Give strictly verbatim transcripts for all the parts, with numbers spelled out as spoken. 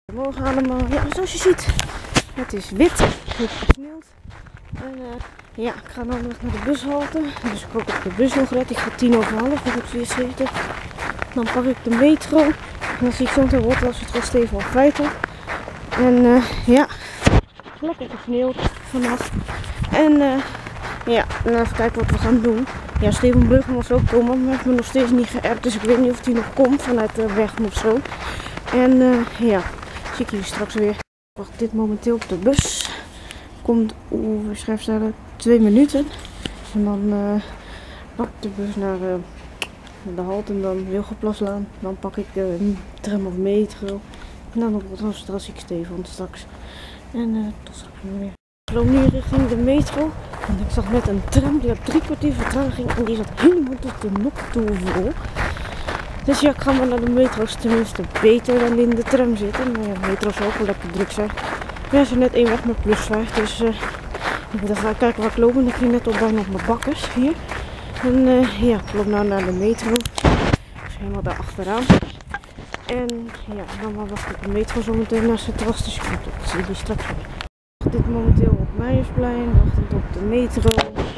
Morgen allemaal, ja, zoals je ziet, het is wit, het is gesneeuwd. En uh, ja, ik ga nu nog naar de bushalte, dus ik hoop dat ik de bus nog red. Ik ga tien over half, ik moet vierenzeventig. Dan pak ik de metro, en dan zie ik zo meteen wat als het was Stefan Veitel. En uh, ja, lekker gesneeuwd vannacht. En uh, ja, dan even kijken wat we gaan doen. Ja, Steven Bruggen was ook komen, maar hij heeft me nog steeds niet geappt, dus ik weet niet of hij nog komt vanuit de weg of zo. En uh, ja, zie ik jullie straks weer. Ik wacht dit momenteel op de bus. Komt over schrijfstellen twee minuten. En dan uh, pak ik de bus naar uh, de halte en dan Wilgenplaslaan. Dan pak ik de tram of metro. En dan op dan zie ik Stefan straks. En uh, tot straks weer. Ik loop nu richting de metro. En ik zag net een tram die had drie kwartier vertraging. En die zat helemaal tot de nok toe vol. Dus ja, ik ga maar naar de metro, is tenminste beter dan in de tram zitten. Maar ja, de metro zal ook wel lekker druk zijn. Ja, ze zijn net één weg met plus vijf, dus uh, dan ga ik kijken waar ik loop. En ik ging net al bijna op mijn bakkers hier. En uh, ja, ik loop nu naar de metro. Dus helemaal daar achteraan. En ja, dan maar wacht ik de metro zo meteen naar Centraal Station. Dat zie je straks weer. Ik wacht dit momenteel op Meijersplein, wachtend op de metro.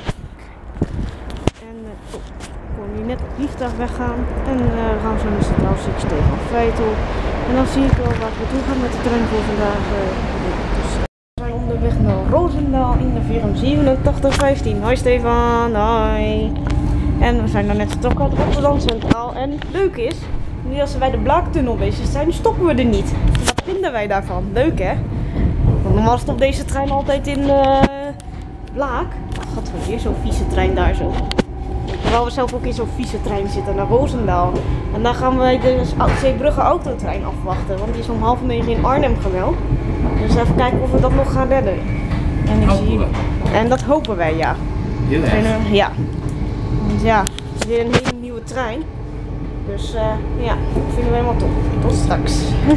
Nu net het vliegtuig weggaan en uh, gaan we zo naar Centraal Station Stefan Veitel. En dan zie ik wel waar ik naartoe ga met de trein voor vandaag. Uh, dus we zijn onderweg naar Roosendaal in de V M zevenentachtig vijftien. Hoi Stefan, hoi. En we zijn dan net vertrokken uit Rotterdam Centraal. En leuk is, nu als we bij de Blaaktunnel bezig zijn, stoppen we er niet. Wat vinden wij daarvan? Leuk hè? Want normaal stopt deze trein altijd in uh, Blaak. Oh, god, wat weer zo'n vieze trein daar zo. Terwijl we zelf ook in zo'n vieze trein zitten naar Roosendaal. En dan gaan wij de Zeebrugge autotrein afwachten. Want die is om half negen in Arnhem gemeld. Dus even kijken of we dat nog gaan redden. En, ik zie... en dat hopen wij, ja. Heel erg. Ja. Want ja, het is weer een hele nieuwe trein. Dus uh, ja, dat vinden we helemaal top. Tot straks.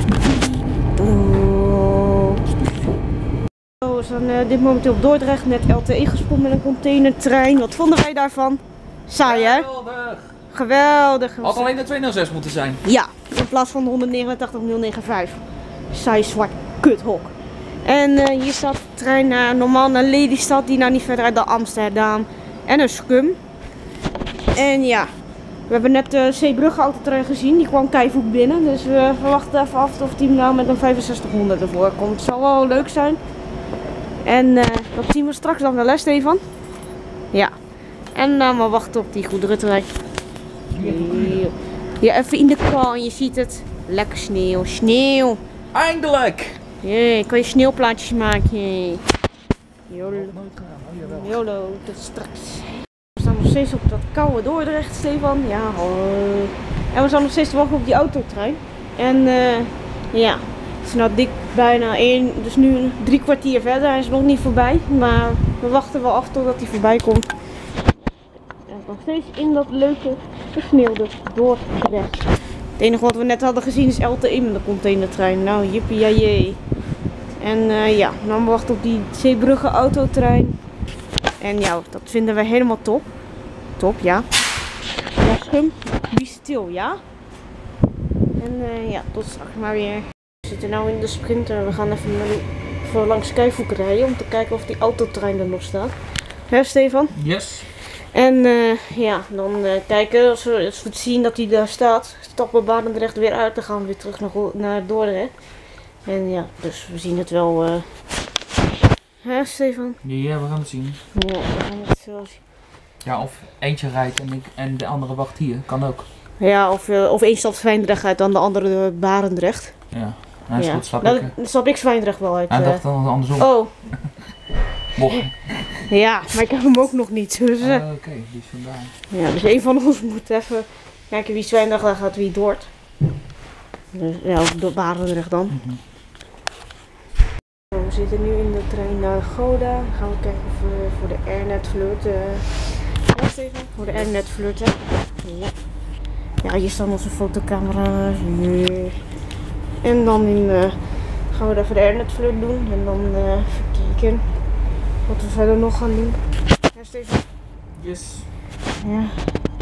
We zijn uh, dit momenteel op Dordrecht, net L T E gespoeld met een containertrein. Wat vonden wij daarvan? Saai hè? Geweldig! Geweldig! Had alleen de tweehonderdzes moeten zijn. Ja, in plaats van de honderdnegenentachtig nul vijfennegentig. Saai zwart kuthok. En uh, hier staat de trein naar, normaal naar Lelystad, die nou niet verder uit dan Amsterdam. En een Scum. En ja, we hebben net de Zeebrugge autotrein gezien, die kwam keivoet binnen. Dus we verwachten even af of die nou met een vijfenzestighonderd ervoor komt. Het zal wel leuk zijn. En uh, dat zien we straks dan de les, Stefan. Ja. En dan maar wachten op die goederentrein. Ja, even in de kou en je ziet het. Lekker sneeuw, sneeuw. Eindelijk! Jee, kan je sneeuwplaatjes maken. Jolo. Jolo, tot straks. We staan nog steeds op dat koude Dordrecht, Stefan. Ja, hoi. En we staan nog steeds te wachten op die autotrein. En uh, ja, het is nou dik bijna één, dus nu drie kwartier verder. Hij is nog niet voorbij, maar we wachten wel af totdat hij voorbij komt. Nog steeds in dat leuke gesneeuwde Dordrecht. Het enige wat we net hadden gezien is L T E met de containertrein. Nou, jippie ja jee. En uh, ja, dan wachten we op die Zeebrugge autotrein. En ja, dat vinden wij helemaal top. Top, ja. Ja, Scum, wie stil, ja. En uh, ja, tot straks maar weer. We zitten nu in de Sprinter. We gaan even voor langs Keivoek rijden om te kijken of die autotrein er nog staat. Hè, Stefan? Yes. En uh, ja, dan uh, kijken, als we, als we het zien dat hij daar staat, stappen we Barendrecht weer uit, dan gaan we weer terug naar, naar Dordrecht. En ja, dus we zien het wel. Uh... Hè, Stefan? Ja, we gaan het zien. Ja, we gaan het zo zien. Ja, of eentje rijdt en, ik, en de andere wacht hier, kan ook. Ja, of, uh, of één stapt Zwijndrecht uit, dan de andere uh, Barendrecht. Ja, hij is ja. goed, snap nou, ik. Dan stap ik Zwijndrecht wel uit. Hij uh... dacht dan andersom. Oh. Bocht. Ja, maar ik heb hem ook nog niet. Dus, uh... uh, Oké, okay, die is vandaar. Ja, dus een van ons moet even kijken wie Zwijndrecht gaat, wie Dort. Dus, ja, of door Barendrecht dan. Mm-hmm. We zitten nu in de trein naar Gouda. Dan gaan we kijken of we voor de Airnet flirt. Uh... Wacht even. Voor de Airnet flirten. Ja. Ja, hier staan onze fotocamera's. Nee. En dan in, uh, gaan we daar voor de Airnet flirt doen. En dan uh, even kijken wat we verder nog gaan doen. Ja, Steven? Yes. Ja.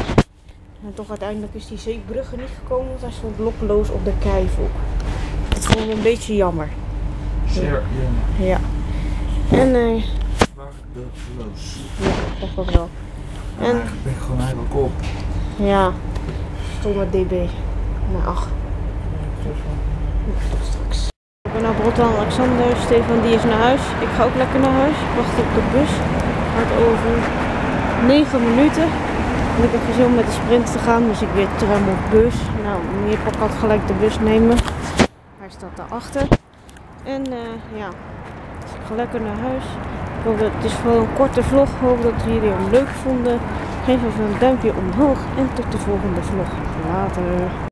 En toch uiteindelijk is die Zeebrugge niet gekomen, want hij stond lokkeloos op de Keivoek. Dat gewoon een beetje jammer. Zeer jammer. Ja. En eh... Waardeloos. ja, toch wel wel. En... Eigenlijk ben ik gewoon eigenlijk op. Ja. Stomme D B. Nou, ach. Tot straks. Ik ben naar Rotterdam Alexander. Stefan die is naar huis. Ik ga ook lekker naar huis. Ik wacht op de bus. Gaat over negen minuten. En ik heb geen zin om met de sprint te gaan. Dus ik weer tram of bus. Nou, meneer Pak had gelijk de bus nemen. Hij staat daarachter. En uh, ja. Dus ik ga lekker naar huis. Ik hoop dat, het is wel een korte vlog. Ik hoop dat jullie hem leuk vonden. Geef even een duimpje omhoog. En tot de volgende vlog. Later.